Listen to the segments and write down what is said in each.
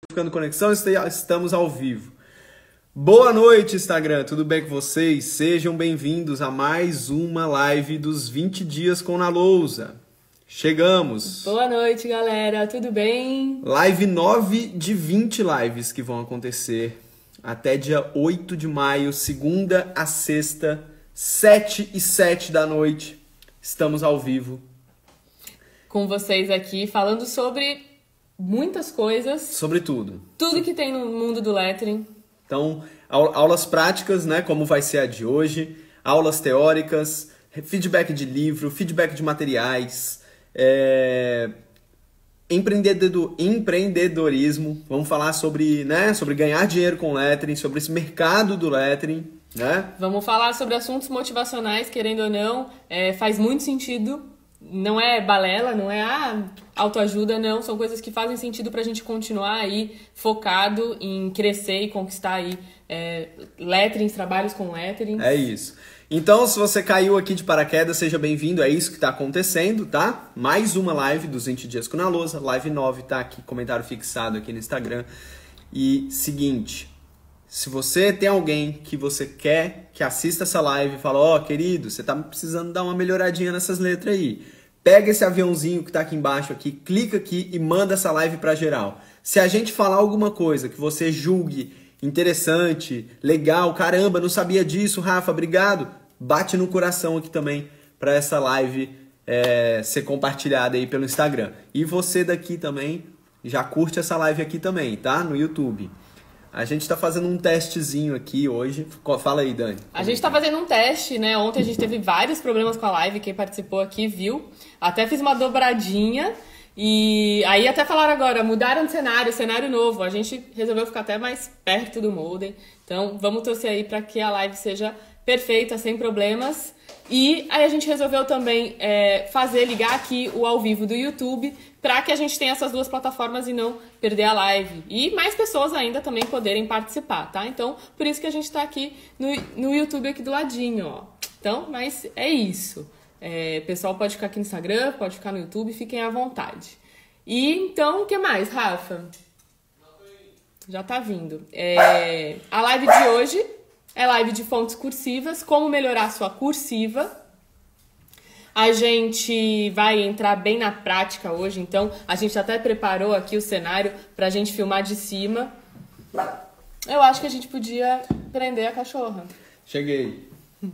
Ficando Conexão, estamos ao vivo. Boa noite, Instagram, tudo bem com vocês? Sejam bem-vindos a mais uma live dos 20 dias com Na Lousa. Chegamos! Boa noite, galera, tudo bem? Live 9 de 20 lives que vão acontecer até dia 8 de maio, segunda a sexta, 7 e 7 da noite. Estamos ao vivo. Com vocês aqui, falando sobre muitas coisas. Sobre tudo. Tudo que tem no mundo do lettering. Então, aulas práticas, né, como vai ser a de hoje, aulas teóricas, feedback de livro, feedback de materiais, empreendedorismo, vamos falar sobre, né, sobre ganhar dinheiro com lettering, sobre esse mercado do lettering, né? Vamos falar sobre assuntos motivacionais, querendo ou não, faz muito sentido. Não é balela, não é autoajuda, não. São coisas que fazem sentido pra gente continuar aí focado em crescer e conquistar aí letterings, trabalhos com lettering. É isso. Então, se você caiu aqui de paraquedas, seja bem-vindo. É isso que tá acontecendo, tá? Mais uma live dos 20 dias com Na Lousa. Live 9 tá aqui, comentário fixado aqui no Instagram. E seguinte, se você tem alguém que você quer que assista essa live e fala, ó, querido, você tá precisando dar uma melhoradinha nessas letras aí. Pega esse aviãozinho que tá aqui embaixo aqui, clica aqui e manda essa live pra geral. Se a gente falar alguma coisa que você julgue interessante, legal, caramba, não sabia disso, Rafa, obrigado, bate no coração aqui também pra essa live ser compartilhada aí pelo Instagram. E você daqui também já curte essa live aqui também, tá? No YouTube. A gente está fazendo um testezinho aqui hoje. Fala aí, Dani. A gente está fazendo um teste, né? Ontem a gente teve vários problemas com a live. Quem participou aqui viu. Até fiz uma dobradinha. E aí até falaram agora, mudaram de cenário novo. A gente resolveu ficar até mais perto do modem. Então vamos torcer aí para que a live seja perfeita, sem problemas. E aí a gente resolveu também ligar aqui o ao vivo do YouTube para que a gente tenha essas duas plataformas e não perder a live. E mais pessoas ainda também poderem participar, tá? Então, por isso que a gente está aqui no YouTube aqui do ladinho, ó. Então, mas é isso. O pessoal pode ficar aqui no Instagram, pode ficar no YouTube, fiquem à vontade. E então, o que mais, Rafa? Já tá vindo. A live de hoje é live de fontes cursivas, como melhorar sua cursiva. A gente vai entrar bem na prática hoje, então a gente até preparou aqui o cenário pra gente filmar de cima. Eu acho que a gente podia prender a cachorra. Cheguei.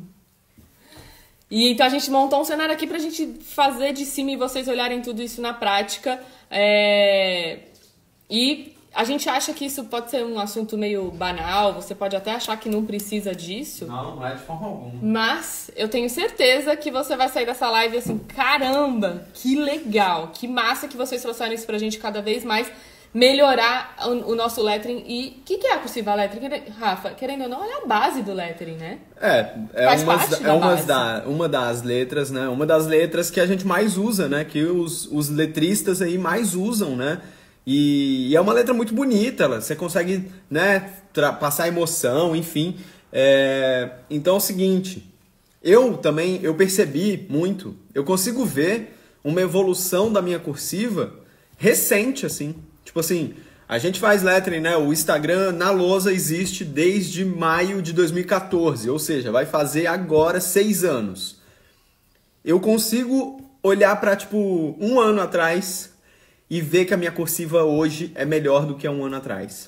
E então a gente montou um cenário aqui pra gente fazer de cima e vocês olharem tudo isso na prática. E a gente acha que isso pode ser um assunto meio banal, você pode até achar que não precisa disso. Não é de forma alguma. Mas eu tenho certeza que você vai sair dessa live assim, caramba, que legal, que massa que vocês trouxeram isso pra gente cada vez mais melhorar o nosso lettering. E o que é a cursiva lettering? Rafa, querendo ou não, é a base do lettering, né? Uma das letras, né? Uma das letras que a gente mais usa, né? Que os letristas aí mais usam, né? E é uma letra muito bonita, você consegue, né, passar emoção, enfim. Então é o seguinte, eu percebi muito, eu consigo ver uma evolução da minha cursiva recente, assim. Tipo assim, a gente faz lettering, né, o Instagram Na Lousa existe desde maio de 2014, ou seja, vai fazer agora 6 anos. Eu consigo olhar para, tipo, um ano atrás e ver que a minha cursiva hoje é melhor do que há um ano atrás.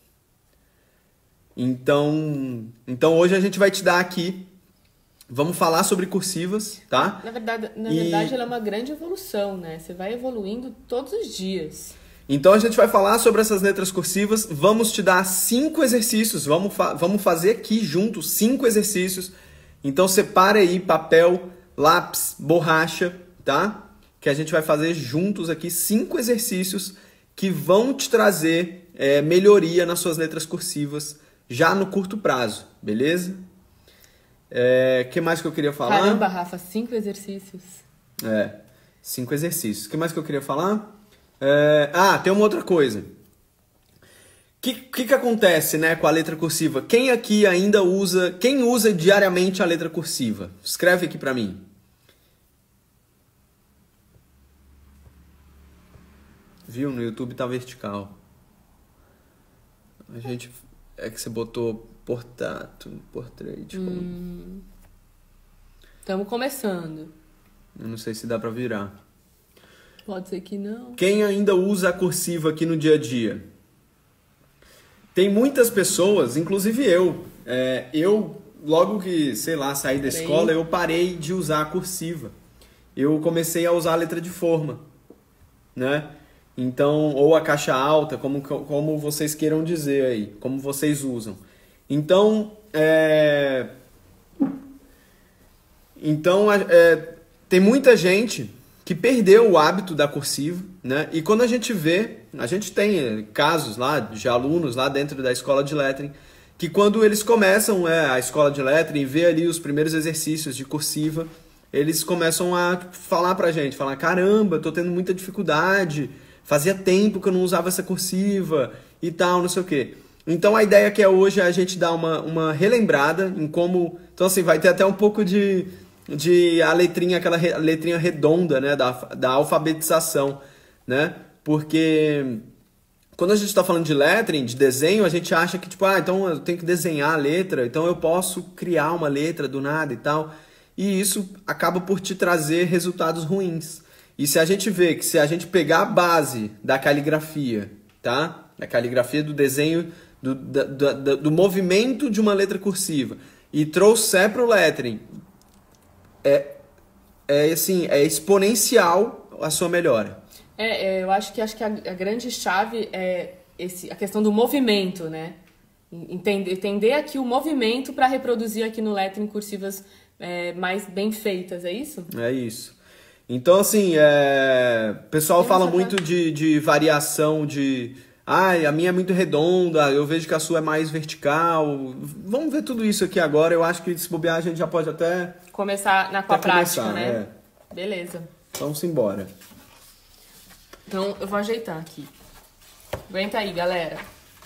Então hoje a gente vai te dar aqui, vamos falar sobre cursivas, tá? Na verdade ela é uma grande evolução, né? Você vai evoluindo todos os dias. Então a gente vai falar sobre essas letras cursivas, vamos te dar 5 exercícios, vamos fazer aqui juntos 5 exercícios. Então separa aí papel, lápis, borracha, tá? Que a gente vai fazer juntos aqui 5 exercícios que vão te trazer melhoria nas suas letras cursivas já no curto prazo, beleza? O que mais que eu queria falar? Caramba, Rafa, 5 exercícios. 5 exercícios. O que mais que eu queria falar? Tem uma outra coisa. O que acontece, né, com a letra cursiva? Quem aqui ainda usa... Quem usa diariamente a letra cursiva? Escreve aqui pra mim. Viu? No YouTube tá vertical. A gente... É que você botou portrait. Estamos começando. Eu não sei se dá pra virar. Pode ser que não. Quem ainda usa a cursiva aqui no dia a dia? Tem muitas pessoas, inclusive eu. Eu, logo que, sei lá, saí da escola, eu parei de usar a cursiva. Eu comecei a usar a letra de forma, né? Então, ou a caixa alta, como vocês queiram dizer aí, como vocês usam. Então, tem muita gente que perdeu o hábito da cursiva, né? E quando a gente vê, a gente tem casos lá de alunos lá dentro da escola de lettering, que quando eles começam a escola de lettering e vê ali os primeiros exercícios de cursiva, eles começam a falar pra gente, falar, caramba, tô tendo muita dificuldade, fazia tempo que eu não usava essa cursiva e tal, não sei o quê. Então a ideia que é hoje é a gente dar uma relembrada em como... Então assim, vai ter até um pouco de a letrinha, aquela letrinha redonda, né, da alfabetização, né? Porque quando a gente está falando de lettering, de desenho, a gente acha que, tipo, então eu tenho que desenhar a letra, então eu posso criar uma letra do nada e tal. E isso acaba por te trazer resultados ruins. E se a gente vê que se a gente pegar a base da caligrafia, tá? Da caligrafia do desenho, do movimento de uma letra cursiva e trouxer para o lettering, é exponencial a sua melhora. Eu acho que a grande chave é a questão do movimento, né? Entender aqui o movimento para reproduzir aqui no lettering cursivas mais bem feitas, é isso? É isso. Então, assim, o pessoal fala muito de variação de... a minha é muito redonda, eu vejo que a sua é mais vertical. Vamos ver tudo isso aqui agora. Eu acho que se bobear a gente já pode até... Começar com a prática, né? Beleza. Vamos embora. Então, eu vou ajeitar aqui. Aguenta aí, galera.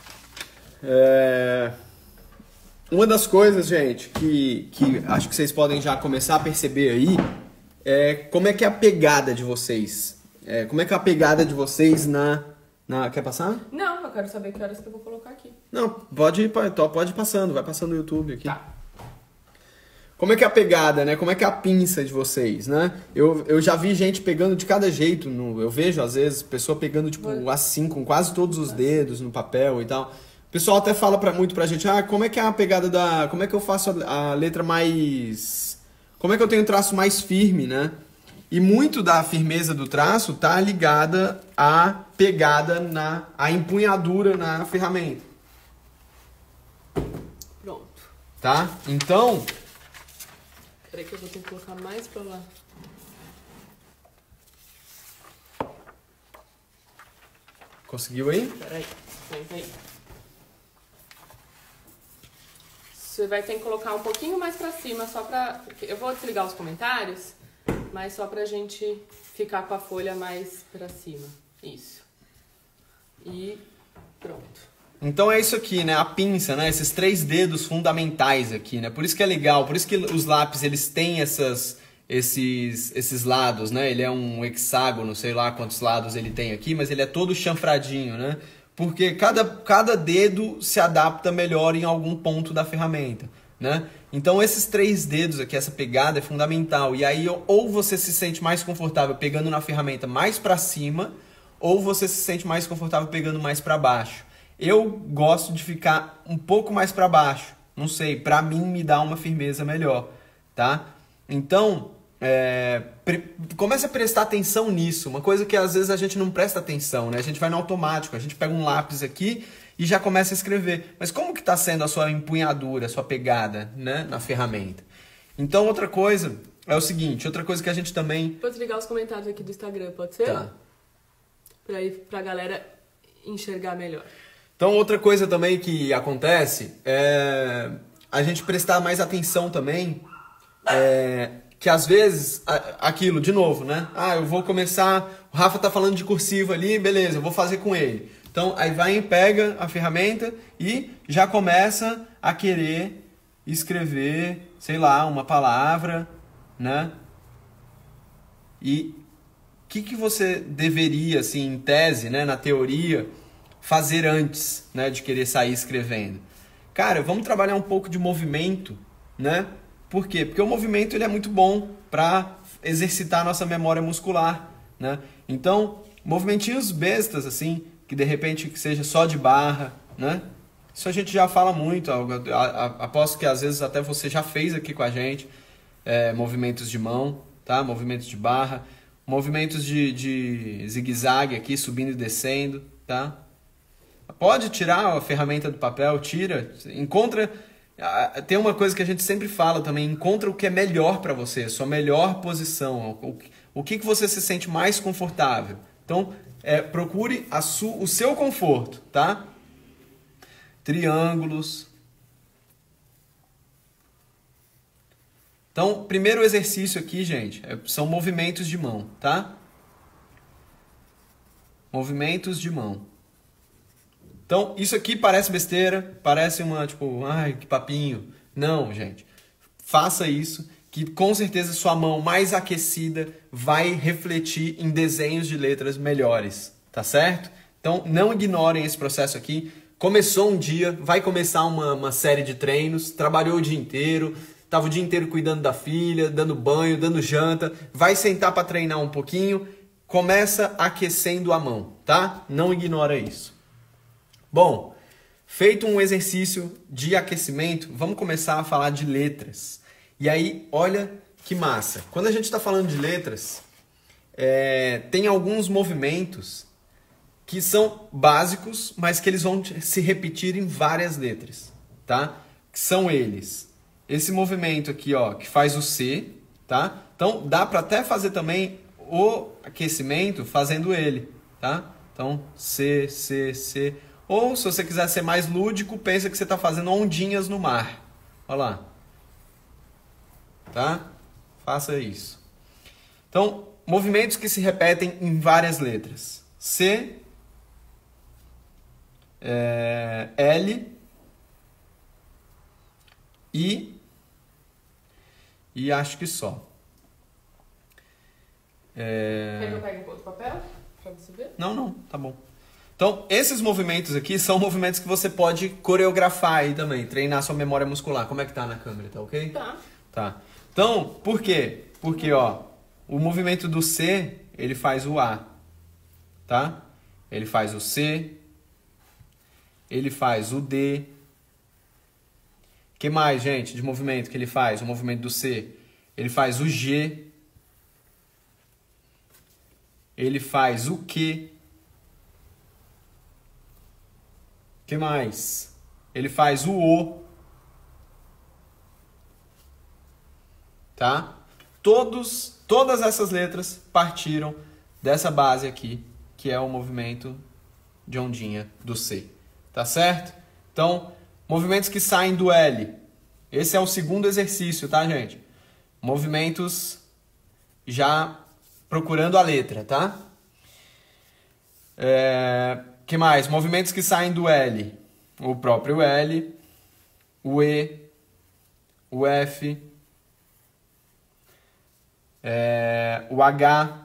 Uma das coisas, gente, que acho que vocês podem já começar a perceber aí é como é que é a pegada de vocês. Como é que é a pegada de vocês na... Quer passar? Não, eu quero saber que horas que eu vou colocar aqui. Não, pode ir passando, vai passando no YouTube aqui. Tá. Como é que é a pegada, né? Como é que é a pinça de vocês, né? Eu já vi gente pegando de cada jeito. Eu vejo, às vezes, pessoa pegando, tipo, assim, com quase todos os dedos no papel e tal. O pessoal até fala muito pra gente, como é que é a pegada da... Como é que eu faço a letra mais... Como é que eu tenho um traço mais firme, né? E muito da firmeza do traço tá ligada à pegada, à empunhadura na ferramenta. Pronto. Tá? Então... Peraí que eu vou ter que colocar mais pra lá. Conseguiu aí? Peraí, senta aí. Você vai ter que colocar um pouquinho mais pra cima, só pra... Eu vou desligar os comentários, mas só pra gente ficar com a folha mais pra cima. Isso. E pronto. Então é isso aqui, né? A pinça, né? Esses 3 dedos fundamentais aqui, né? Por isso que é legal, por isso que os lápis, eles têm esses lados, né? Ele é um hexágono, sei lá quantos lados ele tem aqui, mas ele é todo chanfradinho, né? Porque cada dedo se adapta melhor em algum ponto da ferramenta, né? Então esses 3 dedos aqui, essa pegada é fundamental. E aí ou você se sente mais confortável pegando na ferramenta mais para cima, ou você se sente mais confortável pegando mais para baixo. Eu gosto de ficar um pouco mais para baixo. Não sei, para mim me dá uma firmeza melhor, tá? Então, comece a prestar atenção nisso. Uma coisa que às vezes a gente não presta atenção, né? A gente vai no automático, a gente pega um lápis aqui e já começa a escrever. Mas como que está sendo a sua empunhadura, a sua pegada, né, na ferramenta? Então, outra coisa é o seguinte, outra coisa que a gente também... Vou desligar os comentários aqui do Instagram, pode ser? Tá. Pra galera enxergar melhor. Então, outra coisa também que acontece é a gente prestar mais atenção também, que às vezes, aquilo, de novo, né? Eu vou começar, o Rafa tá falando de cursiva ali, beleza, eu vou fazer com ele. Então, aí vai e pega a ferramenta e já começa a querer escrever, sei lá, uma palavra, né? E o que você deveria, assim, em tese, né, na teoria... fazer antes, né, de querer sair escrevendo? Cara, vamos trabalhar um pouco de movimento, né? Por quê? Porque o movimento ele é muito bom para exercitar a nossa memória muscular, né? Então, movimentinhos bestas, assim, que de repente que seja só de barra, né? Isso a gente já fala muito, aposto que às vezes até você já fez aqui com a gente, movimentos de mão, tá? Movimentos de barra, movimentos de zigue-zague aqui, subindo e descendo, tá? Pode tirar a ferramenta do papel, tira, encontra... Tem uma coisa que a gente sempre fala também, encontra o que é melhor para você, sua melhor posição, o que você se sente mais confortável. Então, procure o seu conforto, tá? Triângulos. Então, primeiro exercício aqui, gente, são movimentos de mão, tá? Movimentos de mão. Então, isso aqui parece besteira, parece uma, tipo, ai, que papinho. Não, gente. Faça isso, que com certeza sua mão mais aquecida vai refletir em desenhos de letras melhores, tá certo? Então, não ignorem esse processo aqui. Começou um dia, vai começar uma série de treinos, trabalhou o dia inteiro, estava o dia inteiro cuidando da filha, dando banho, dando janta, vai sentar para treinar um pouquinho, começa aquecendo a mão, tá? Não ignora isso. Bom, feito um exercício de aquecimento, vamos começar a falar de letras. E aí, olha que massa. Quando a gente está falando de letras, tem alguns movimentos que são básicos, mas que eles vão se repetir em várias letras, tá? Que são eles. Esse movimento aqui, ó, que faz o C, tá? Então, dá para até fazer também o aquecimento fazendo ele, tá? Então, C, C, C... Ou, se você quiser ser mais lúdico, pensa que você está fazendo ondinhas no mar. Olha lá. Tá? Faça isso. Então, movimentos que se repetem em várias letras. C, L, I e acho que só. Quer que eu pegue um pouco de papel para você ver? Não, tá bom. Então, esses movimentos aqui são movimentos que você pode coreografar aí também, treinar sua memória muscular. Como é que tá na câmera, tá ok? Tá. Tá. Então, por quê? Porque, ó, o movimento do C, ele faz o A, tá? Ele faz o C, ele faz o D. O que mais, gente, de movimento que ele faz? O movimento do C. Ele faz o G. Ele faz o Q. O que mais? Ele faz o O. Tá? Todas essas letras partiram dessa base aqui, que é o movimento de ondinha do C. Tá certo? Então, movimentos que saem do L. Esse é o segundo exercício, tá, gente? Movimentos já procurando a letra, tá? Que mais? Movimentos que saem do L. O próprio L, o E, o F, o H,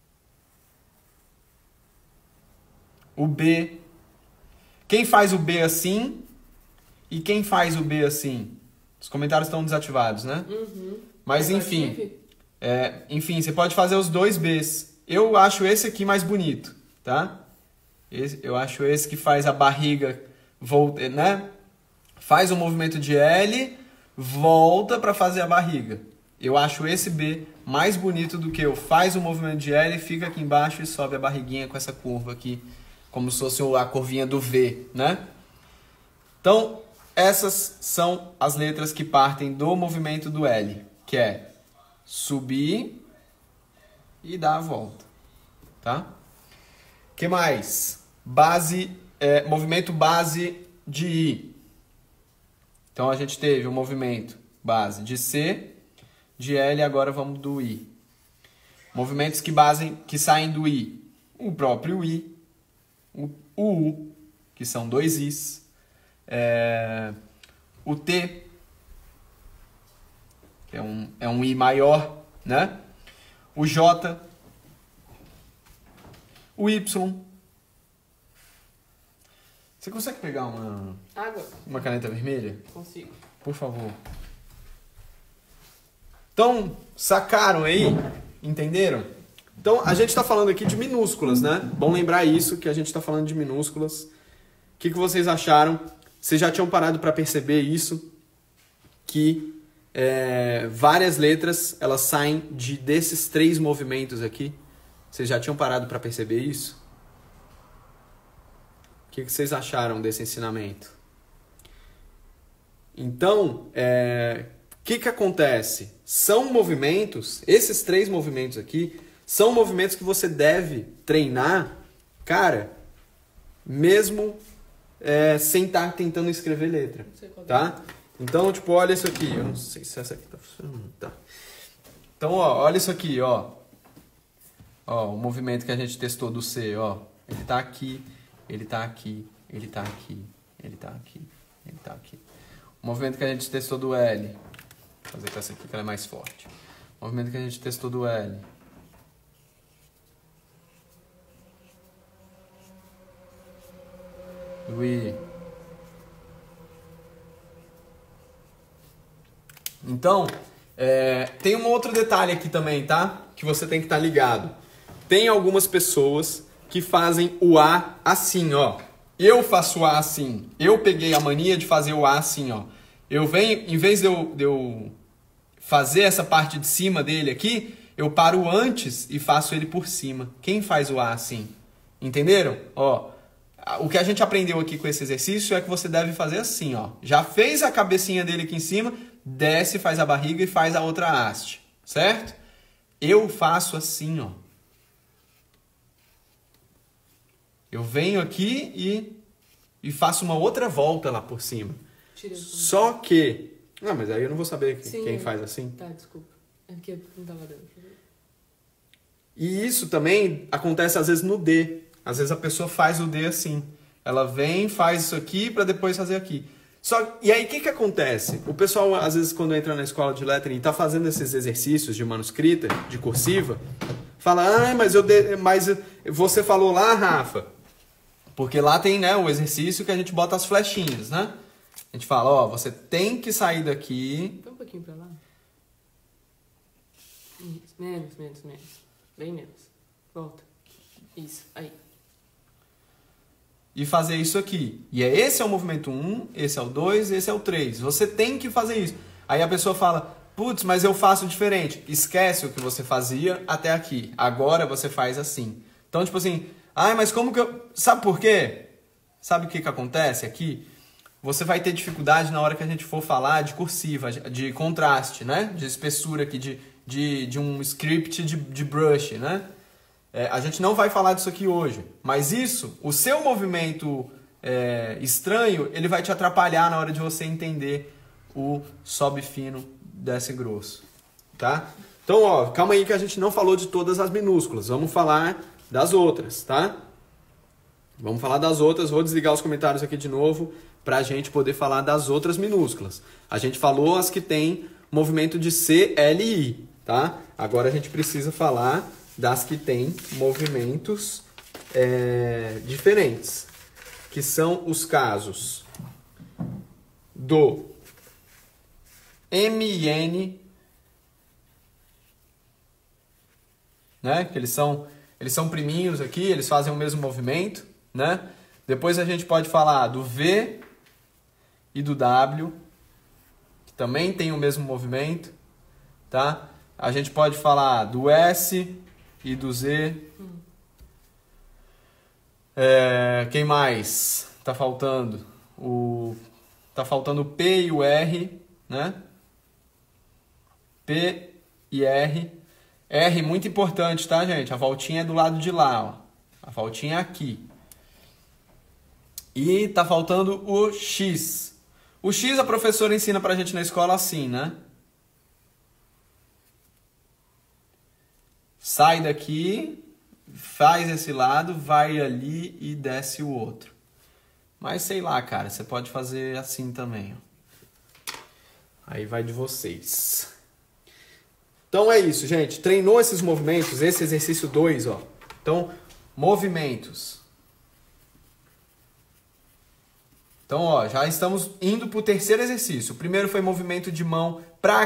o B. Quem faz o B assim e quem faz o B assim? Os comentários estão desativados, né? Uhum. Mas enfim, você pode fazer os dois Bs. Eu acho esse aqui mais bonito, tá? Eu acho esse que faz a barriga, né? Faz o movimento de L, volta para fazer a barriga. Eu acho esse B mais bonito do que faz o movimento de L, fica aqui embaixo e sobe a barriguinha com essa curva aqui, como se fosse a curvinha do V, né? Então, essas são as letras que partem do movimento do L, que é subir e dar a volta, tá? Que mais? Movimento base de I. Então a gente teve o movimento base de C, de L, agora vamos do I. Movimentos que saem do I. O próprio I, o U, que são dois Is, o T, que é um I maior, né? O J, o Y, Você consegue pegar Água? uma caneta vermelha? Consigo. Por favor. Então, sacaram aí? Entenderam? Então, a gente está falando aqui de minúsculas, né? Bom lembrar isso, que a gente está falando de minúsculas. O que vocês acharam? Vocês já tinham parado para perceber isso? Que várias letras, elas saem desses 3 movimentos aqui. Vocês já tinham parado para perceber isso? O que vocês acharam desse ensinamento? Então, o que acontece? São movimentos, esses 3 movimentos aqui, são movimentos que você deve treinar, cara, mesmo sem estar tentando escrever letra, tá? Então, tipo, olha isso aqui. Eu não sei se essa aqui tá funcionando, tá? Então, ó, olha isso aqui, ó. Ó, o movimento que a gente testou do C, ó. Ele tá aqui, ele tá aqui, ele tá aqui, ele tá aqui, ele tá aqui. O movimento que a gente testou do L. Vou fazer com essa aqui que ela é mais forte. O movimento que a gente testou do L. Do I. Então, tem um outro detalhe aqui também, tá? Que você tem que estar ligado. Tem algumas pessoas que fazem o A assim, ó. Eu faço o A assim. Eu peguei a mania de fazer o A assim, ó. Eu venho, em vez de eu fazer essa parte de cima dele aqui, eu paro antes e faço ele por cima. Quem faz o A assim? Entenderam? Ó, o que a gente aprendeu aqui com esse exercício é que você deve fazer assim, ó. Já fez a cabecinha dele aqui em cima, desce, faz a barriga e faz a outra haste, certo? Eu faço assim, ó. Eu venho aqui e faço uma outra volta lá por cima. Só que... Não, mas aí eu não vou saber quem faz assim. Tá, desculpa. É porque não tava dando. E isso também acontece às vezes no D. Às vezes a pessoa faz o D assim. Ela vem, faz isso aqui para depois fazer aqui. E aí o que acontece? O pessoal, às vezes, quando entra na escola de lettering e está fazendo esses exercícios de manuscrita, de cursiva, fala, mas você falou lá, Rafa, porque lá tem, né, o exercício que a gente bota as flechinhas, né? A gente fala, ó, você tem que sair daqui... Põe um pouquinho para lá. Menos. Bem menos. Volta. Isso, aí. E fazer isso aqui. E esse é o movimento 1, esse é o 2, esse é o 3. Você tem que fazer isso. Aí a pessoa fala, putz, mas eu faço diferente. Esquece o que você fazia até aqui. Agora você faz assim. Então, tipo assim, mas como que eu... Sabe por quê? Sabe o que acontece aqui? Você vai ter dificuldade na hora que a gente for falar de cursiva, de contraste, né? De espessura aqui, de um script de brush, né? A gente não vai falar disso aqui hoje, mas isso, o seu movimento estranho, ele vai te atrapalhar na hora de você entender o sobe fino, desce grosso, tá? Então, ó, calma aí que a gente não falou de todas as minúsculas, vamos falar das outras, tá? Vamos falar das outras, vou desligar os comentários aqui de novo para a gente poder falar das outras minúsculas. A gente falou as que tem movimento de C, L e I, tá? Agora a gente precisa falar das que tem movimentos diferentes, que são os casos do MN, né? Que eles são priminhos aqui, eles fazem o mesmo movimento, né? Depois a gente pode falar do V e do W, que também tem o mesmo movimento, tá? A gente pode falar do S e do Z. Quem mais tá faltando? Tá faltando o P e o R, né? P e R. R muito importante, tá, gente? A voltinha é do lado de lá, ó. A voltinha é aqui. E tá faltando o X. O X a professora ensina pra gente na escola assim, né? Sai daqui, faz esse lado, vai ali e desce o outro. Mas sei lá, cara, você pode fazer assim também, ó. Aí vai de vocês. Então é isso, gente. Treinou esses movimentos, esse exercício 2, ó. Então, movimentos. Então, ó, já estamos indo para o terceiro exercício. O primeiro foi movimento de mão para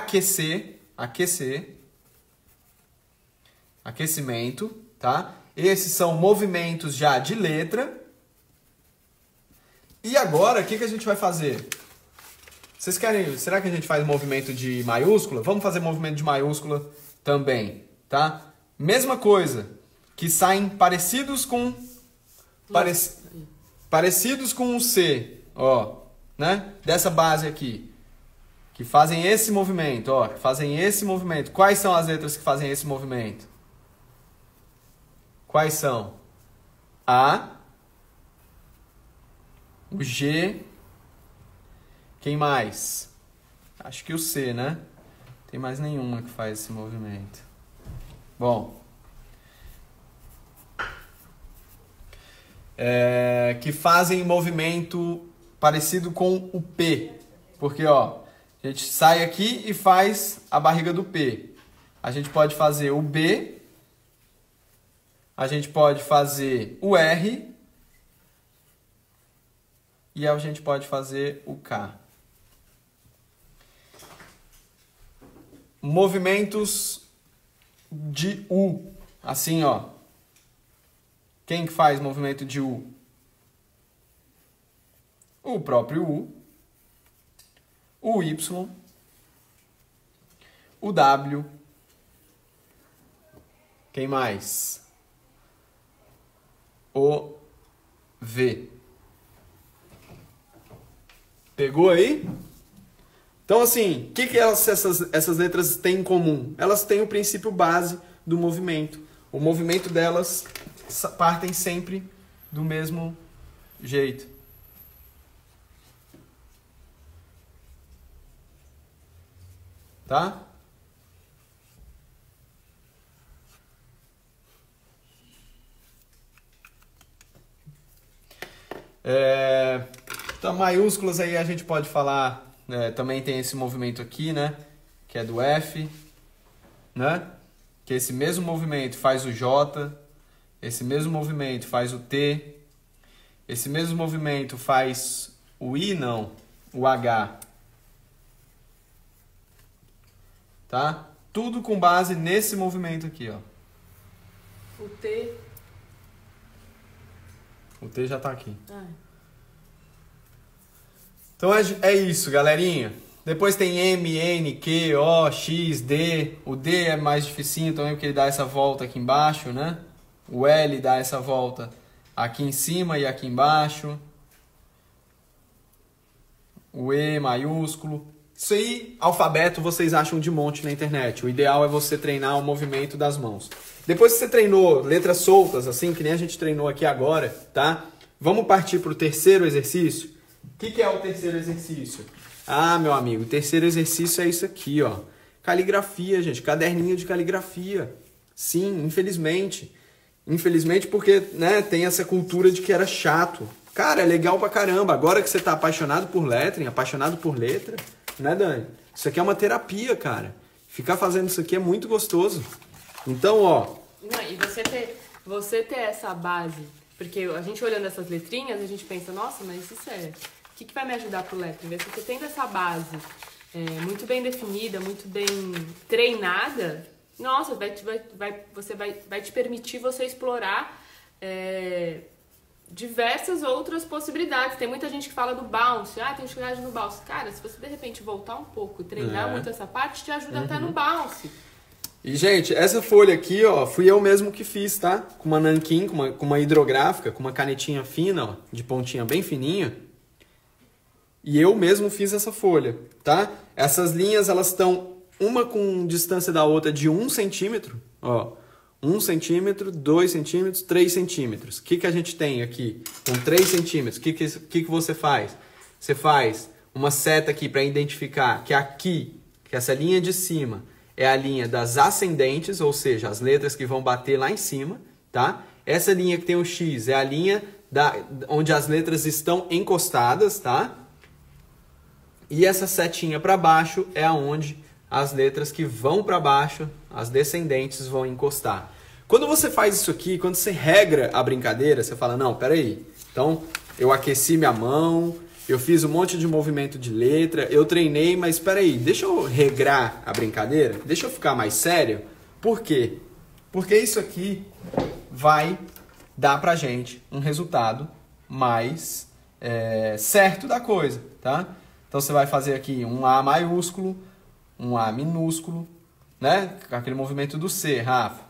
aquecimento, tá? Esses são movimentos já de letra. E agora, o que a gente vai fazer? Vocês querem... Será que a gente faz movimento de maiúscula? Vamos fazer movimento de maiúscula também, tá? Mesma coisa, que saem parecidos com... Parecidos com o C, ó, né? Dessa base aqui. Que fazem esse movimento, ó. Que fazem esse movimento. Quais são as letras que fazem esse movimento? Quais são? A... O G. Quem mais? Acho que o C, né? Tem mais nenhuma que faz esse movimento. Bom. Que fazem movimento parecido com o P. Porque, ó, a gente sai aqui e faz a barriga do P. A gente pode fazer o B. A gente pode fazer o R. E a gente pode fazer o K. Movimentos de U. Assim, ó. Quem que faz movimento de U? O próprio U. O Y. O W. Quem mais? O V. Pegou aí? Então, assim, o que essas letras têm em comum? Elas têm o princípio base do movimento. O movimento delas partem sempre do mesmo jeito. Tá? Então, maiúsculas aí a gente pode falar, também tem esse movimento aqui, né? Que é do F, né? Que esse mesmo movimento faz o J, esse mesmo movimento faz o T, esse mesmo movimento faz o I, não, o H. Tá? Tudo com base nesse movimento aqui, ó. O T. O T já tá aqui. Então é isso, galerinha. Depois tem M, N, Q, O, X, D. O D é mais dificinho também porque ele dá essa volta aqui embaixo, né? O L dá essa volta aqui em cima e aqui embaixo. O E maiúsculo. Isso aí, alfabeto, vocês acham de monte na internet. O ideal é você treinar o movimento das mãos. Depois que você treinou letras soltas, assim, que nem a gente treinou aqui agora, tá? Vamos partir para o terceiro exercício? O que é o terceiro exercício? Ah, meu amigo, o terceiro exercício é isso aqui, ó. Caligrafia, gente. Caderninho de caligrafia. Sim, infelizmente. Infelizmente porque, né, tem essa cultura de que era chato. Cara, é legal pra caramba. Agora que você tá apaixonado por lettering, apaixonado por letra, né, Dani? Isso aqui é uma terapia, cara. Ficar fazendo isso aqui é muito gostoso. Então, ó... Não, e você ter essa base, porque a gente olhando essas letrinhas, a gente pensa, nossa, mas isso é... O que vai me ajudar pro lettering? Você tendo essa base muito bem definida, muito bem treinada, nossa, vai te permitir você explorar diversas outras possibilidades. Tem muita gente que fala do bounce, tem dificuldade no bounce. Cara, se você de repente voltar um pouco e treinar muito essa parte, te ajuda até no bounce. E, gente, essa folha aqui, ó, fui eu mesmo que fiz, tá? Com uma nanquim, com uma hidrográfica, com uma canetinha fina, ó, de pontinha bem fininha. E eu mesmo fiz essa folha, tá? Essas linhas, elas estão uma com distância da outra de 1 centímetro, ó. 1 centímetro, 2 centímetros, 3 centímetros. O que a gente tem aqui? Com 3 centímetros, o que você faz? Você faz uma seta aqui para identificar que aqui, que essa linha de cima, é a linha das ascendentes, ou seja, as letras que vão bater lá em cima, tá? Essa linha que tem o X é a linha onde as letras estão encostadas, tá? E essa setinha para baixo é aonde as letras que vão para baixo, as descendentes, vão encostar. Quando você faz isso aqui, quando você regra a brincadeira, você fala, não, peraí, então eu aqueci minha mão, Eu fiz um monte de movimento de letra, eu treinei, mas espera aí, deixa eu regrar a brincadeira, deixa eu ficar mais sério. Por quê? Porque isso aqui vai dar pra gente um resultado mais certo da coisa, tá? Então você vai fazer aqui um A maiúsculo, um A minúsculo, né? Aquele movimento do C, Rafa.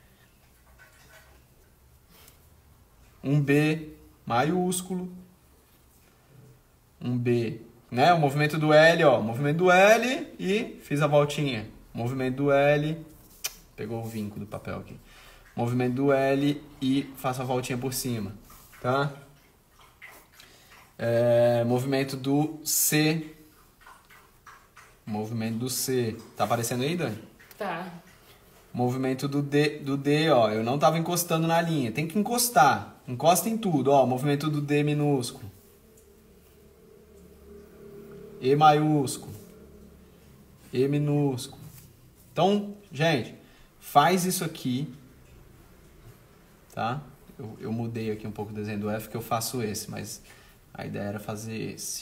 Um B maiúsculo, um B, né? O movimento do L, ó, movimento do L e fiz a voltinha. Movimento do L, pegou o vinco do papel aqui. Movimento do L e faço a voltinha por cima, tá? Movimento do C. Movimento do C. Tá aparecendo aí, Dani? Tá. Movimento do D, ó. Eu não tava encostando na linha. Tem que encostar. Encosta em tudo, ó. Movimento do D minúsculo. E maiúsculo. E minúsculo. Então, gente, faz isso aqui. Tá? Eu mudei aqui um pouco o desenho do F, que eu faço esse, mas a ideia era fazer esse.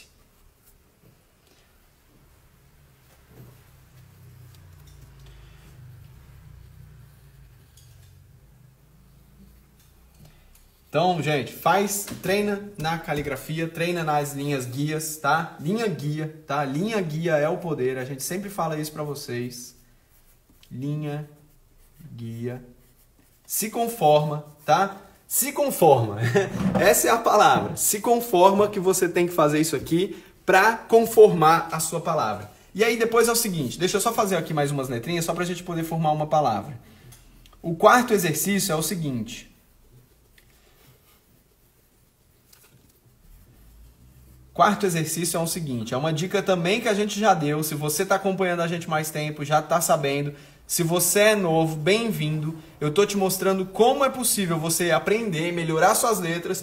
Então, gente, treina na caligrafia, treina nas linhas guias, tá? Linha guia, tá? Linha guia é o poder, a gente sempre fala isso pra vocês. Linha guia. Se conforma, tá? Se conforma. Essa é a palavra. Se conforma que você tem que fazer isso aqui pra conformar a sua palavra. E aí depois é o seguinte, deixa eu só fazer aqui mais umas letrinhas só pra gente poder formar uma palavra. O quarto exercício é o seguinte. Quarto exercício é o seguinte, é uma dica também que a gente já deu, se você está acompanhando a gente mais tempo, já está sabendo, se você é novo, bem-vindo, eu estou te mostrando como é possível você aprender, melhorar suas letras,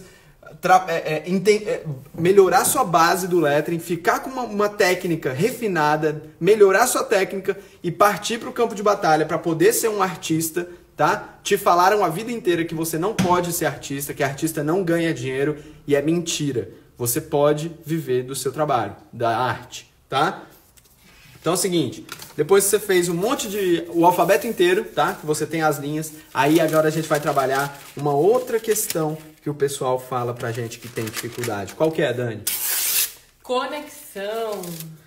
melhorar sua base do lettering, ficar com uma técnica refinada, melhorar sua técnica e partir para o campo de batalha para poder ser um artista, tá? Te falaram a vida inteira que você não pode ser artista, que artista não ganha dinheiro e é mentira. Você pode viver do seu trabalho, da arte, tá? Então é o seguinte, depois que você fez o alfabeto inteiro, tá? Que você tem as linhas, aí agora a gente vai trabalhar uma outra questão que o pessoal fala pra gente que tem dificuldade. Qual que é, Dani? Conexão.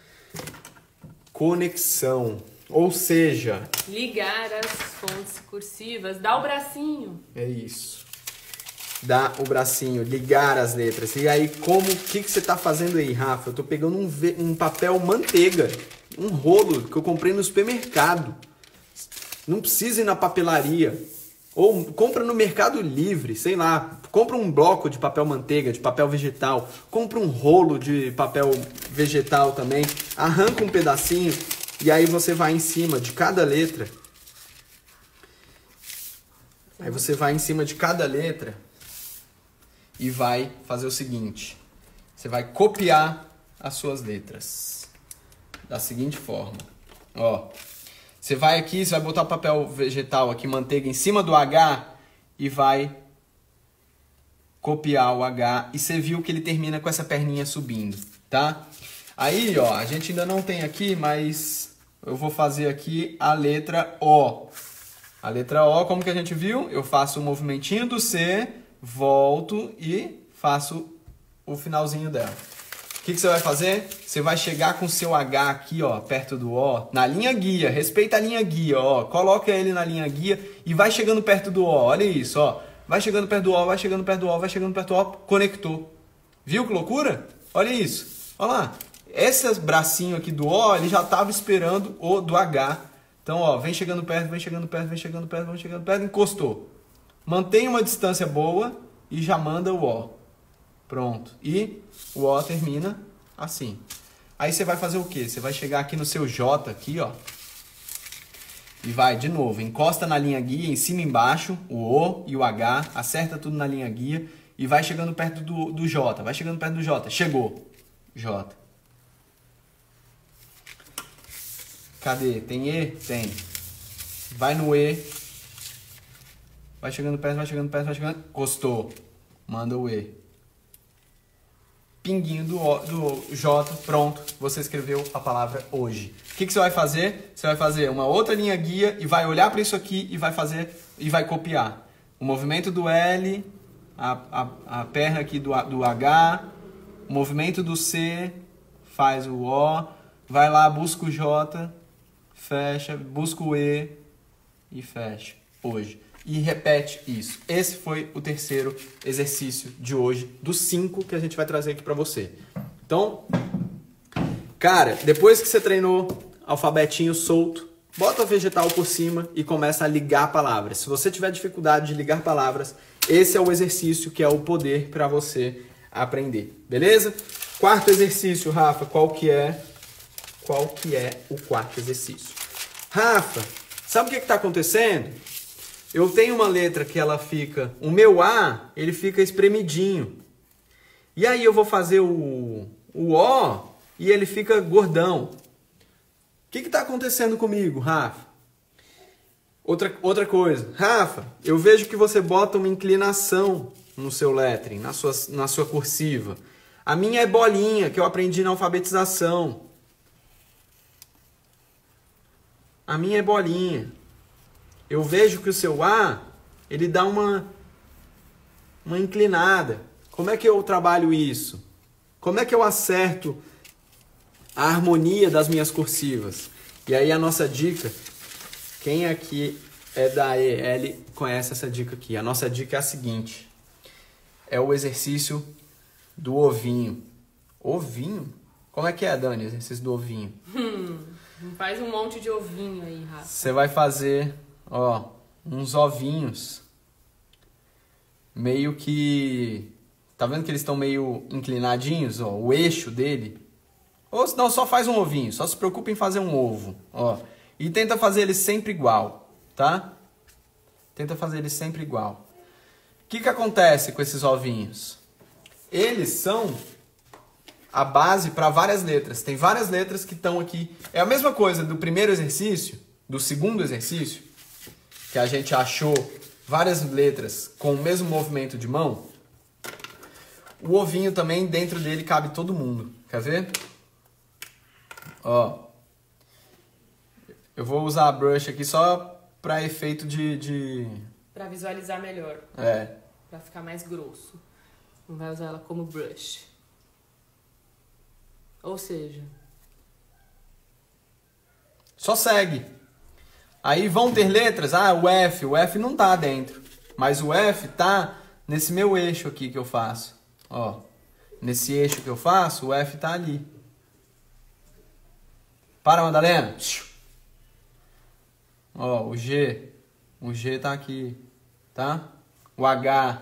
Conexão, ou seja... Ligar as fontes cursivas, dá o bracinho. É isso. Dá o bracinho, ligar as letras. E aí, o que você tá fazendo aí, Rafa? Eu tô pegando um papel manteiga, um rolo que eu comprei no supermercado. Não precisa ir na papelaria. Ou compra no Mercado Livre, sei lá. Compra um bloco de papel manteiga, de papel vegetal. Compra um rolo de papel vegetal também. Arranca um pedacinho e aí você vai em cima de cada letra. Aí você vai em cima de cada letra e vai fazer o seguinte. Você vai copiar as suas letras da seguinte forma. Ó, você vai aqui, você vai botar o papel vegetal aqui, manteiga, em cima do H e vai copiar o H. E você viu que ele termina com essa perninha subindo, tá? Aí, ó, a gente ainda não tem aqui, mas eu vou fazer aqui a letra O. A letra O, como que a gente viu? Eu faço o movimentinho do C, volto e faço o finalzinho dela. O que você vai fazer? Você vai chegar com o seu H aqui, ó, perto do O, na linha guia. Respeita a linha guia, ó. Coloca ele na linha guia e vai chegando perto do O. Olha isso, ó. Vai chegando perto do O, vai chegando perto do O, vai chegando perto do O. Conectou. Viu que loucura? Olha isso. Olha lá. Esse bracinho aqui do O, ele já estava esperando o do H. Então, ó, vem chegando perto, vem chegando perto, vem chegando perto, vem chegando perto, encostou. Mantém uma distância boa e já manda o O. Pronto. E o O termina assim. Aí você vai fazer o quê? Você vai chegar aqui no seu J, aqui, ó. E vai, de novo, encosta na linha guia, em cima e embaixo, o O e o H. Acerta tudo na linha guia e vai chegando perto do J. Vai chegando perto do J. Chegou. J. Cadê? Tem E? Tem. Vai no E. Vai chegando perto, vai chegando perto, vai chegando. Encostou. Manda o E. pinguinho do J, pronto, você escreveu a palavra hoje. O que você vai fazer? Você vai fazer uma outra linha guia e vai olhar para isso aqui e vai fazer e vai copiar. O movimento do L, a perna aqui do H, o movimento do C, faz o O, vai lá, busca o J, fecha, busca o E e fecha hoje. E repete isso. Esse foi o terceiro exercício de hoje, dos 5 que a gente vai trazer aqui para você. Então, cara, depois que você treinou alfabetinho solto, bota o vegetal por cima e começa a ligar palavras. Se você tiver dificuldade de ligar palavras, esse é o exercício que é o poder para você aprender. Beleza? Quarto exercício, Rafa, qual que é o quarto exercício? Rafa, sabe o que está acontecendo? Eu tenho uma letra que ela fica... O meu A, ele fica espremidinho. E aí eu vou fazer o O e ele fica gordão. O que está acontecendo comigo, Rafa? Outra coisa. Rafa, eu vejo que você bota uma inclinação no seu lettering, na sua cursiva. A minha é bolinha, que eu aprendi na alfabetização. A minha é bolinha. Eu vejo que o seu A, ele dá uma inclinada. Como é que eu trabalho isso? Como é que eu acerto a harmonia das minhas cursivas? E aí a nossa dica, quem aqui é da EL conhece essa dica aqui. A nossa dica é a seguinte, é o exercício do ovinho. Ovinho? Como é que é, Dani, o exercício do ovinho? Faz um monte de ovinho aí, Rafa. Você vai fazer... Ó, uns ovinhos, meio que, tá vendo que eles estão meio inclinadinhos, ó, o eixo dele, ou não, só faz um ovinho, só se preocupa em fazer um ovo, ó, e tenta fazer ele sempre igual, tá? Tenta fazer ele sempre igual. O que acontece com esses ovinhos? Eles são a base para várias letras, tem várias letras que estão aqui, é a mesma coisa do primeiro exercício, do segundo exercício, que a gente achou várias letras com o mesmo movimento de mão, o ovinho também, dentro dele cabe todo mundo. Quer ver? Ó. Eu vou usar a brush aqui só para efeito Para visualizar melhor. É. Para ficar mais grosso. Não vai usar ela como brush. Ou seja... Só segue. Aí vão ter letras, o F não tá dentro, mas o F tá nesse meu eixo aqui que eu faço, ó, nesse eixo que eu faço, o F tá ali. Para, Madalena. Ó, o G tá aqui, tá? O H,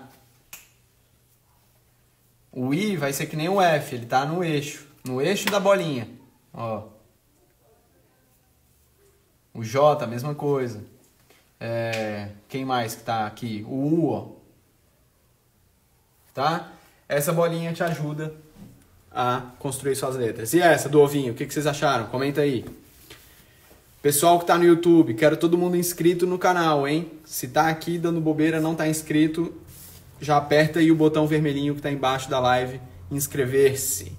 o I vai ser que nem o F, ele tá no eixo da bolinha, ó. O J, a mesma coisa. Quem mais que tá aqui? O U, ó. Tá? Essa bolinha te ajuda a construir suas letras. E essa do ovinho, o que vocês acharam? Comenta aí. Pessoal que tá no YouTube, quero todo mundo inscrito no canal, hein? Se tá aqui dando bobeira, não tá inscrito, já aperta aí o botão vermelhinho que tá embaixo da live, inscrever-se.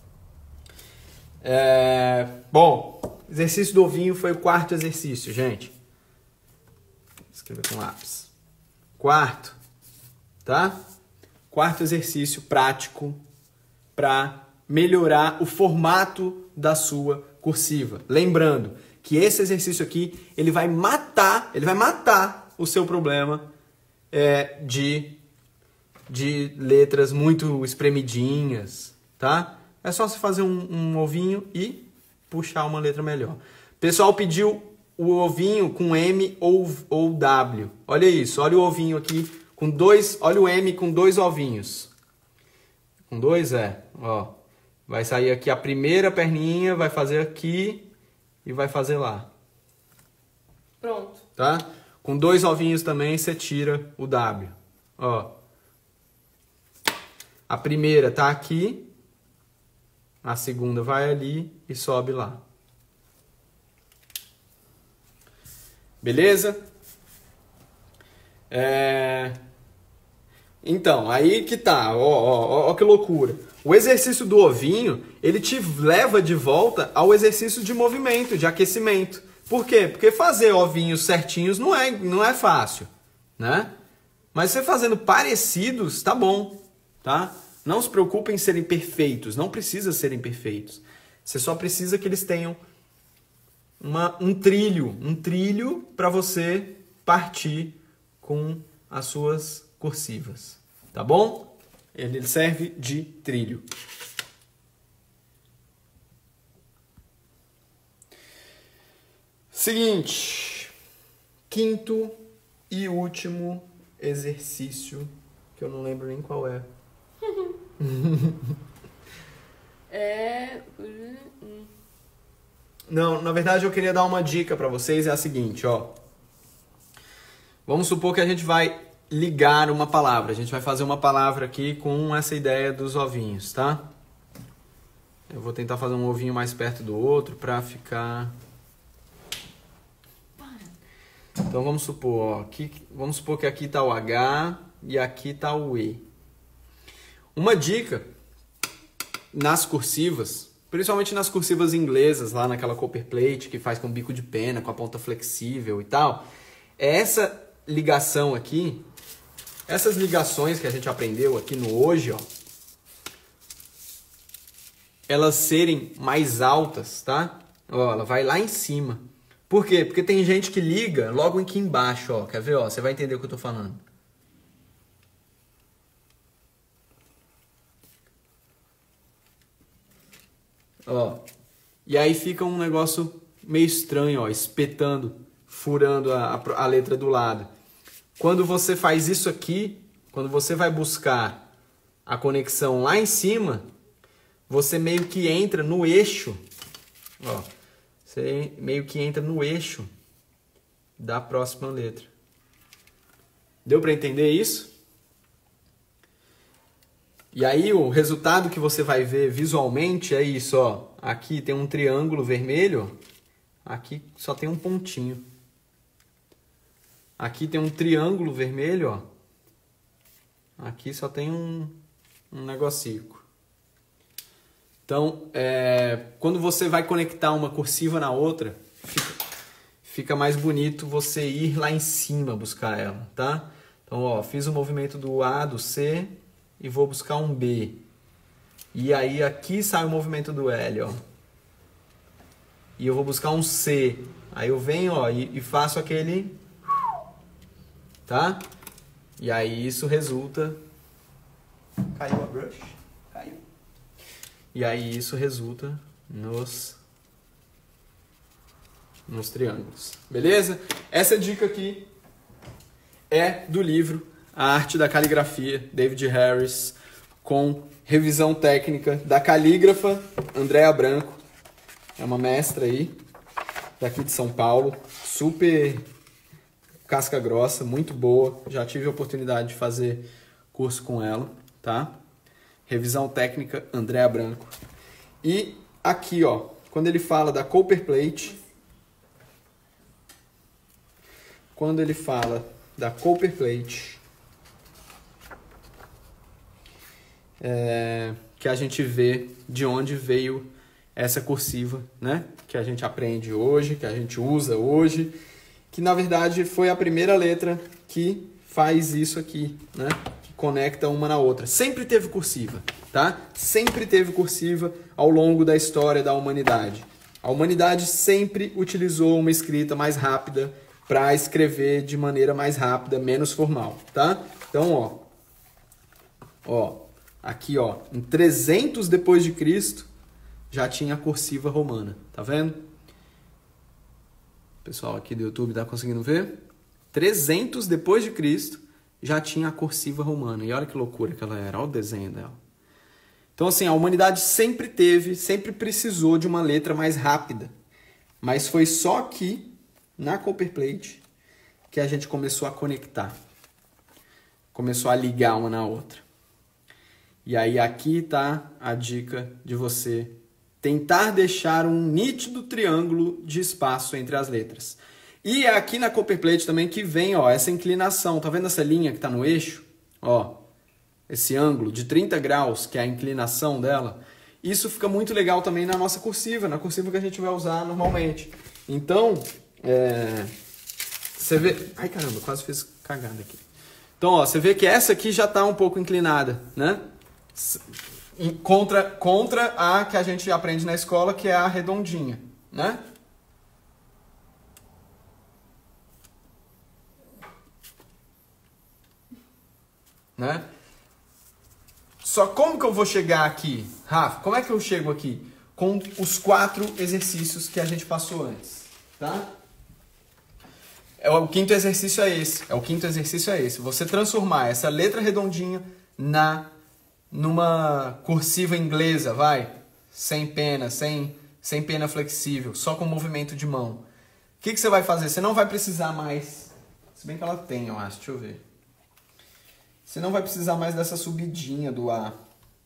Bom... Exercício do ovinho foi o quarto exercício, gente. Vou escrever com lápis. Quarto, tá? Quarto exercício prático para melhorar o formato da sua cursiva. Lembrando que esse exercício aqui, ele vai matar o seu problema de letras muito espremidinhas, tá? É só você fazer um ovinho e puxar uma letra melhor. O pessoal pediu o ovinho com M ou W. Olha isso, olha o ovinho aqui com dois, olha o M com 2 ovinhos. Com 2 ó. Vai sair aqui a primeira perninha, vai fazer aqui e vai fazer lá. Pronto. Tá? Com 2 ovinhos também você tira o W. Ó. A primeira tá aqui. A segunda vai ali e sobe lá. Beleza? Então, aí que tá, ó que loucura. O exercício do ovinho, ele te leva de volta ao exercício de movimento, de aquecimento. Por quê? Porque fazer ovinhos certinhos não é fácil, né? Mas você fazendo parecidos, tá bom, tá? Não se preocupem em serem perfeitos, não precisa serem perfeitos. Você só precisa que eles tenham um trilho para você partir com as suas cursivas, tá bom? Ele serve de trilho. Seguinte, quinto e último exercício, que eu não lembro nem qual é. Não, na verdade eu queria dar uma dica para vocês, é a seguinte, ó. Vamos supor que a gente vai ligar uma palavra. A gente vai fazer uma palavra aqui com essa ideia dos ovinhos, tá? Eu vou tentar fazer um ovinho mais perto do outro para ficar... Então vamos supor, ó, vamos supor que aqui está o H e aqui está o E. Uma dica nas cursivas, principalmente nas cursivas inglesas, lá naquela Copperplate que faz com bico de pena, com a ponta flexível e tal, é essa ligação aqui, essas ligações que a gente aprendeu aqui no hoje, ó, elas serem mais altas, tá? Ó, ela vai lá em cima. Por quê? Porque tem gente que liga logo aqui embaixo, ó. Quer ver, ó? Você vai entender o que eu tô falando. Ó. E aí fica um negócio meio estranho, ó, espetando, furando a letra do lado. Quando você faz isso aqui, quando você vai buscar a conexão lá em cima, você meio que entra no eixo, ó. Você meio que entra no eixo da próxima letra. Deu para entender isso? E aí o resultado que você vai ver visualmente é isso, ó. Aqui tem um triângulo vermelho, aqui só tem um pontinho. Aqui tem um triângulo vermelho, ó. Aqui só tem um negocinho. Então, quando você vai conectar uma cursiva na outra, fica mais bonito você ir lá em cima buscar ela, tá? Então, ó, fiz o movimento do A, do C e vou buscar um B. E aí aqui sai o movimento do L, ó. E eu vou buscar um C. Aí eu venho, ó, e faço aquele... Tá? E aí isso resulta... Caiu a brush? Caiu. E aí isso resulta nos triângulos. Beleza? Essa dica aqui é do livro A Arte da Caligrafia, David Harris, com revisão técnica da calígrafa Andréa Branco. É uma mestra aí, daqui de São Paulo, super casca grossa, muito boa. Já tive a oportunidade de fazer curso com ela, tá? Revisão técnica Andréa Branco. E aqui, ó, quando ele fala da Copperplate, que a gente vê de onde veio essa cursiva, né? Que a gente aprende hoje, que a gente usa hoje, que na verdade foi a primeira letra que faz isso aqui, né? Conecta uma na outra. Sempre teve cursiva, tá? Sempre teve cursiva ao longo da história da humanidade. A humanidade sempre utilizou uma escrita mais rápida para escrever de maneira mais rápida, menos formal, tá? Então, ó, aqui, ó, em 300 depois de Cristo já tinha a cursiva romana, tá vendo? O pessoal aqui do YouTube tá conseguindo ver? 300 depois de Cristo já tinha a cursiva romana. E olha que loucura que ela era. Olha o desenho dela. Então, assim, a humanidade sempre precisou de uma letra mais rápida. Mas foi só aqui, na Copperplate, que a gente começou a conectar. Começou a ligar uma na outra. E aí aqui tá a dica de você tentar deixar um nítido triângulo de espaço entre as letras. E é aqui na Copperplate também que vem, ó, essa inclinação. Tá vendo essa linha que tá no eixo? Ó, esse ângulo de 30 graus, que é a inclinação dela, isso fica muito legal também na nossa cursiva, na cursiva que a gente vai usar normalmente. Então, você vê... Ai, caramba, quase fiz cagada aqui. Então, ó, você vê que essa aqui já está um pouco inclinada, né? Contra a que a gente aprende na escola, que é a redondinha, né? Né? Só como que eu vou chegar aqui, Rafa? Como é que eu chego aqui? Com os 4 exercícios que a gente passou antes, tá? O quinto exercício é esse. Você transformar essa letra redondinha numa cursiva inglesa, vai? Sem pena, sem pena flexível, só com movimento de mão. O que você vai fazer? Você não vai precisar mais... Se bem que ela tem, eu acho. Deixa eu ver. Você não vai precisar mais dessa subidinha do A.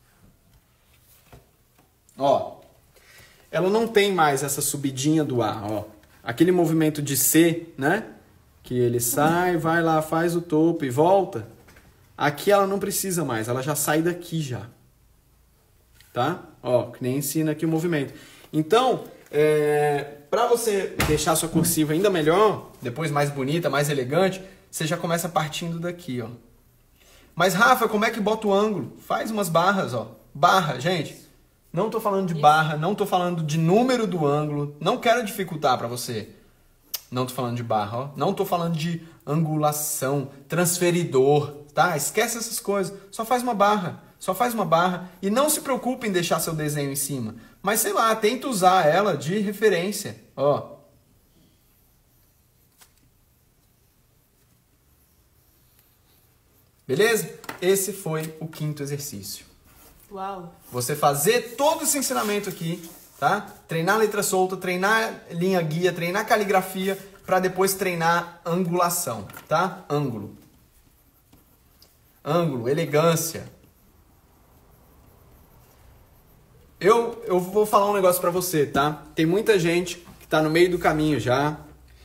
Ó. Ela não tem mais essa subidinha do A, ó. Aquele movimento de C, né? Que ele sai, vai lá, faz o topo e volta. Aqui ela não precisa mais, ela já sai daqui já. Tá? Ó, que nem ensina aqui o movimento. Então, para você deixar a sua cursiva ainda melhor, depois mais bonita, mais elegante, você já começa partindo daqui, ó. Mas, Rafa, como é que bota o ângulo? Faz umas barras, ó. Barra, gente. Não tô falando de barra, não tô falando de número do ângulo. Não quero dificultar para você. Não tô falando de barra, ó. Não tô falando de angulação, transferidor, tá? Esquece essas coisas. Só faz uma barra. Só faz uma barra. E não se preocupe em deixar seu desenho em cima. Mas, sei lá, tenta usar ela de referência, ó. Beleza? Esse foi o quinto exercício. Uau! Você fazer todo esse ensinamento aqui, tá? Treinar letra solta, treinar linha guia, treinar caligrafia, para depois treinar angulação, tá? Ângulo. Ângulo, elegância. Eu vou falar um negócio para você, tá? Tem muita gente que tá no meio do caminho já.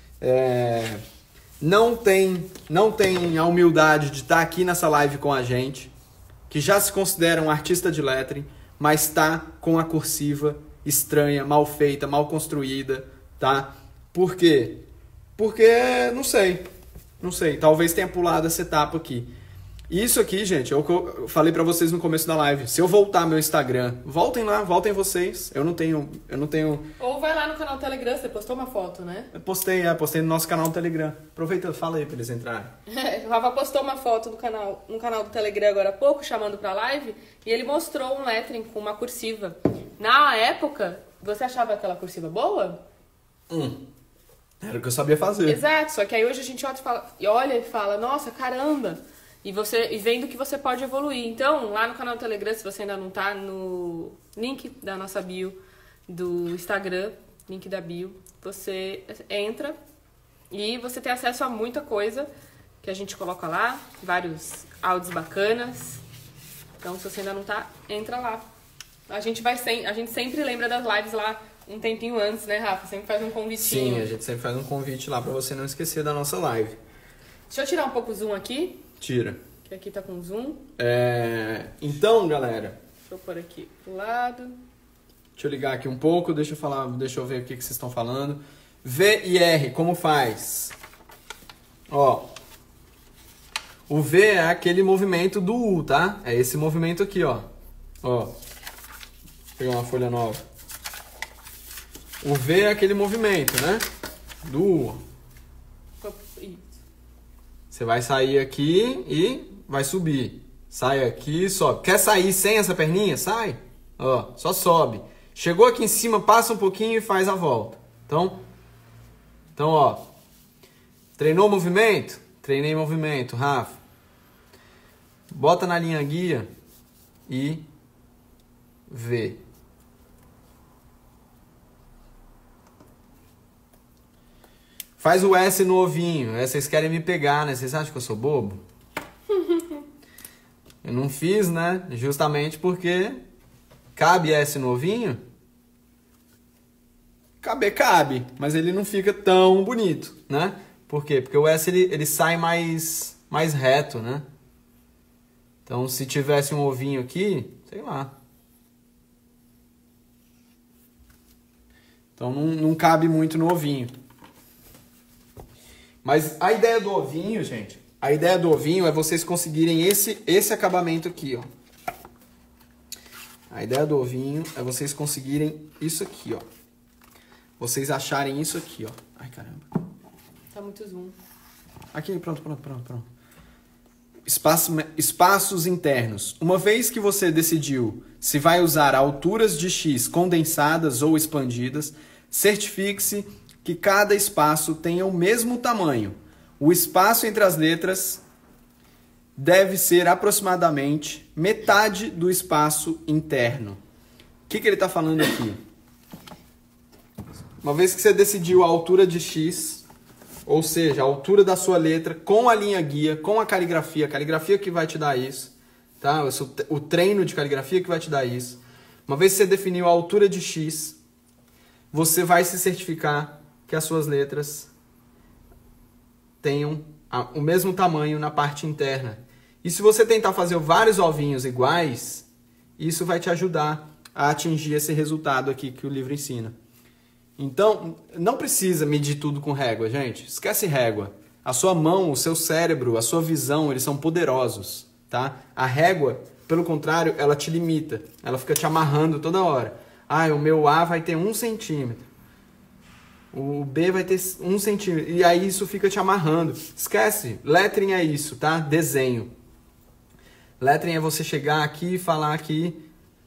Não tem a humildade de estar aqui nessa live com a gente, que já se considera um artista de lettering, mas está com a cursiva estranha, mal feita, mal construída, tá? Por quê? Porque, não sei, talvez tenha pulado essa etapa aqui. Isso aqui, gente, é o que eu falei pra vocês no começo da live. Se eu voltar meu Instagram, voltem lá, voltem vocês. Eu não tenho... Ou vai lá no canal do Telegram, você postou uma foto, né? Eu postei no nosso canal do Telegram. Aproveita, fala aí pra eles entrarem. O Rafa postou uma foto no canal do Telegram agora há pouco, chamando pra live, e ele mostrou um lettering com uma cursiva. Na época, você achava aquela cursiva boa? Era o que eu sabia fazer. Exato, só que aí hoje a gente olha e fala, nossa, caramba! E vendo que você pode evoluir. Então, lá no canal do Telegram, se você ainda não tá, no link da nossa bio do Instagram, link da bio, você entra e você tem acesso a muita coisa que a gente coloca lá, vários áudios bacanas. Então, se você ainda não tá, entra lá. A gente sempre lembra das lives lá um tempinho antes, né, Rafa? Sempre faz um convitinho. Sim, a gente sempre faz um convite lá pra você não esquecer da nossa live. Deixa eu tirar um pouco o zoom aqui. Tira. Que aqui tá com zoom. Então, galera... Deixa eu pôr aqui pro lado. Deixa eu ligar aqui um pouco, deixa eu ver o que vocês estão falando. V e R, como faz? Ó. O V é aquele movimento do U, tá? É esse movimento aqui, ó. Ó. Vou pegar uma folha nova. O V é aquele movimento, né? Do U. Você vai sair aqui e vai subir. Sai aqui, sobe. Quer sair sem essa perninha? Sai. Ó, só sobe. Chegou aqui em cima, passa um pouquinho e faz a volta. Então, ó. Treinou o movimento? Treinei movimento, Rafa. Bota na linha guia e vê. Faz o S no ovinho. Vocês querem me pegar, né? Vocês acham que eu sou bobo? Eu não fiz, né? Justamente porque cabe S no ovinho. Cabe, mas ele não fica tão bonito, né? Por quê? Porque o S ele sai mais reto, né? Então, se tivesse um ovinho aqui, sei lá. Então, não cabe muito no ovinho. Mas a ideia do ovinho, gente, a ideia do ovinho é vocês conseguirem esse acabamento aqui, ó. A ideia do ovinho é vocês conseguirem isso aqui, ó. Vocês acharem isso aqui, ó. Ai, caramba. Tá muito zoom. Aqui, pronto. Espaços internos. Uma vez que você decidiu se vai usar alturas de X condensadas ou expandidas, certifique-se que cada espaço tenha o mesmo tamanho. O espaço entre as letras deve ser aproximadamente metade do espaço interno. O que ele está falando aqui? Uma vez que você decidiu a altura de X, ou seja, a altura da sua letra, com a linha guia, com a caligrafia que vai te dar isso, tá? O treino de caligrafia que vai te dar isso. Uma vez que você definiu a altura de X, você vai se certificar que as suas letras tenham o mesmo tamanho na parte interna. E se você tentar fazer vários ovinhos iguais, isso vai te ajudar a atingir esse resultado aqui que o livro ensina. Então, não precisa medir tudo com régua, gente. Esquece régua. A sua mão, o seu cérebro, a sua visão, eles são poderosos, tá? A régua, pelo contrário, ela te limita. Ela fica te amarrando toda hora. Ah, o meu A vai ter 1 centímetro. O B vai ter 1 centímetro. E aí isso fica te amarrando. Esquece. Lettering é isso, tá? Desenho. Lettering é você chegar aqui e falar aqui.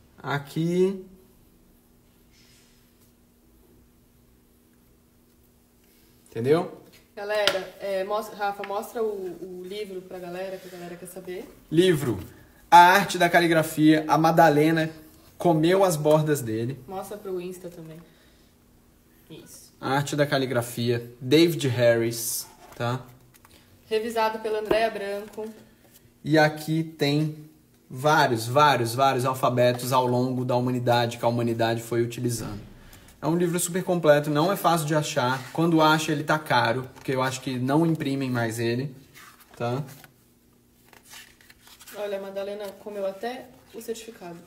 Entendeu? Galera, Rafa, mostra o livro pra galera, que a galera quer saber. Livro. A Arte da Caligrafia. A Madalena comeu as bordas dele. Mostra pro Insta também. Isso. A Arte da Caligrafia. David Harris, tá? Revisado pela Andréa Branco. E aqui tem vários alfabetos ao longo da humanidade que a humanidade foi utilizando. É um livro super completo, não é fácil de achar. Quando acha, ele tá caro, porque eu acho que não imprimem mais ele, tá? Olha, a Madalena comeu até o certificado.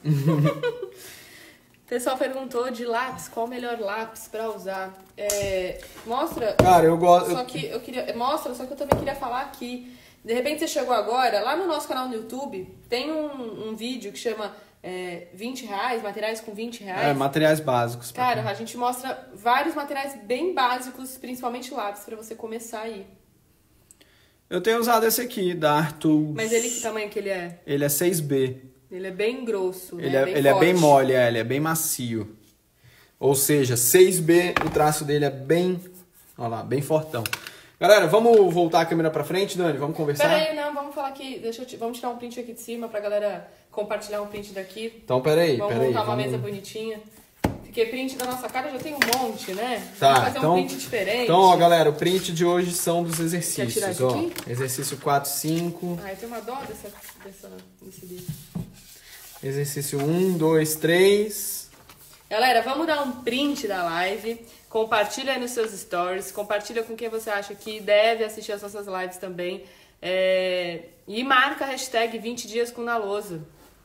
O pessoal perguntou de lápis, qual o melhor lápis pra usar. Mostra. Cara, eu gosto. Só que eu queria. Mostra, só que eu também queria falar aqui. De repente você chegou agora, lá no nosso canal no YouTube, tem um vídeo que chama R$20, materiais com R$20. Materiais básicos. Cara, a gente mostra vários materiais bem básicos, principalmente lápis, pra você começar aí. Eu tenho usado esse aqui, da Artus. Mas ele, que tamanho que ele é? Ele é 6B. Ele é bem grosso, né? Ele é bem mole, ele é bem macio. Ou seja, 6B, o traço dele é bem, olha lá, bem fortão. Galera, vamos voltar a câmera pra frente, Dani? Vamos conversar? Peraí, não, vamos falar aqui, vamos tirar um print aqui de cima pra galera compartilhar um print daqui. Então, peraí. Vamos montar uma mesa bonitinha. Porque print da nossa cara já tem um monte, né? Tá, vamos fazer um print diferente. Então, ó, galera, o print de hoje são dos exercícios. Quer tirar ó. aqui? Exercício 4, 5. Ah, eu tenho uma dó desse livro. Exercício 1, 2, 3. Galera, vamos dar um print da live. Compartilha aí nos seus stories. Compartilha com quem você acha que deve assistir as nossas lives também. E marca a hashtag 20 dias com Nalousa.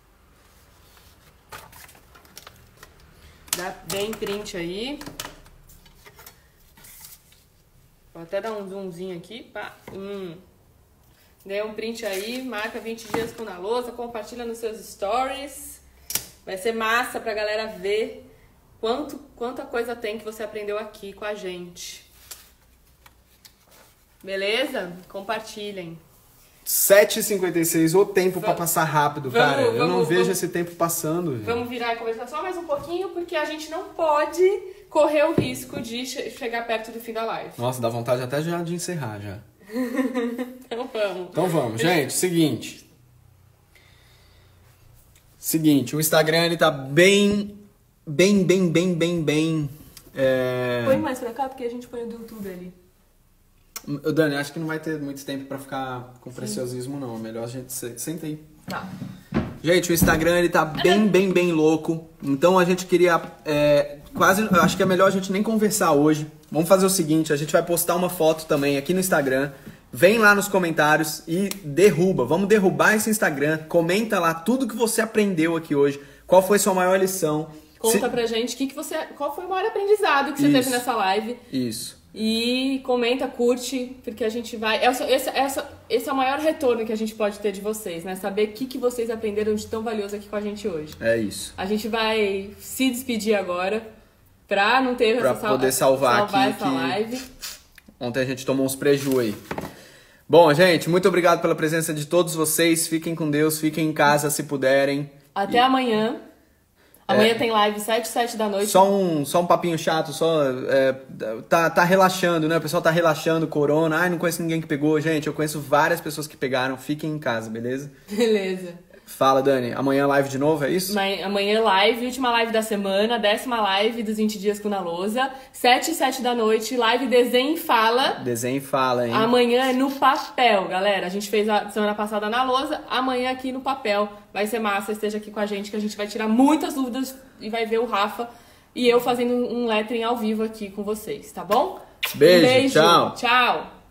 Dá bem print aí. Vou até dar um zoomzinho aqui. Pá. Dê um print aí, marca 20 dias com Nalousa, compartilha nos seus stories. Vai ser massa pra galera ver quanta coisa tem que você aprendeu aqui com a gente. Beleza? Compartilhem. 7h56, o tempo pra passar rápido, cara. Eu não vejo esse tempo passando. Vamos virar e conversar só mais um pouquinho, porque a gente não pode correr o risco de chegar perto do fim da live. Nossa, dá vontade até já de encerrar já. Então vamos. Gente, seguinte, o Instagram ele tá bem. Põe mais pra cá, porque a gente põe o do YouTube ali. Dani, acho que não vai ter muito tempo pra ficar com preciosismo, não. É melhor a gente... Senta aí. Tá. Gente, o Instagram ele tá bem louco. Então a gente queria... acho que é melhor a gente nem conversar hoje. Vamos fazer o seguinte, a gente vai postar uma foto também aqui no Instagram vem lá nos comentários e derruba. Vamos derrubar esse Instagram. Comenta lá tudo que você aprendeu aqui hoje. Qual foi sua maior lição? Conta pra gente qual foi o maior aprendizado que você teve nessa live. Isso. E comenta, curte, porque a gente vai... Esse é o maior retorno que a gente pode ter de vocês, né? Saber o que vocês aprenderam de tão valioso aqui com a gente hoje. É isso. A gente vai se despedir agora pra não ter pra poder salvar aqui essa live. Ontem a gente tomou uns preju aí. Bom, gente, muito obrigado pela presença de todos vocês. Fiquem com Deus, fiquem em casa se puderem. Até amanhã. Amanhã tem live 7 da noite. Só um papinho chato, tá relaxando, né? O pessoal tá relaxando, corona. Ai, não conheço ninguém que pegou. Gente, eu conheço várias pessoas que pegaram. Fiquem em casa, beleza? Beleza. Fala, Dani. Amanhã live de novo, é isso? Amanhã live, última live da semana, 10ª live dos 20 dias com Na Lousa. 7 da noite, live Desenho e Fala. Desenho e Fala, hein? Amanhã é no papel, galera. A gente fez a semana passada na lousa, amanhã aqui no papel. Vai ser massa, esteja aqui com a gente, que a gente vai tirar muitas dúvidas e vai ver o Rafa e eu fazendo um lettering ao vivo aqui com vocês, tá bom? Beijo, beijo. tchau. Tchau.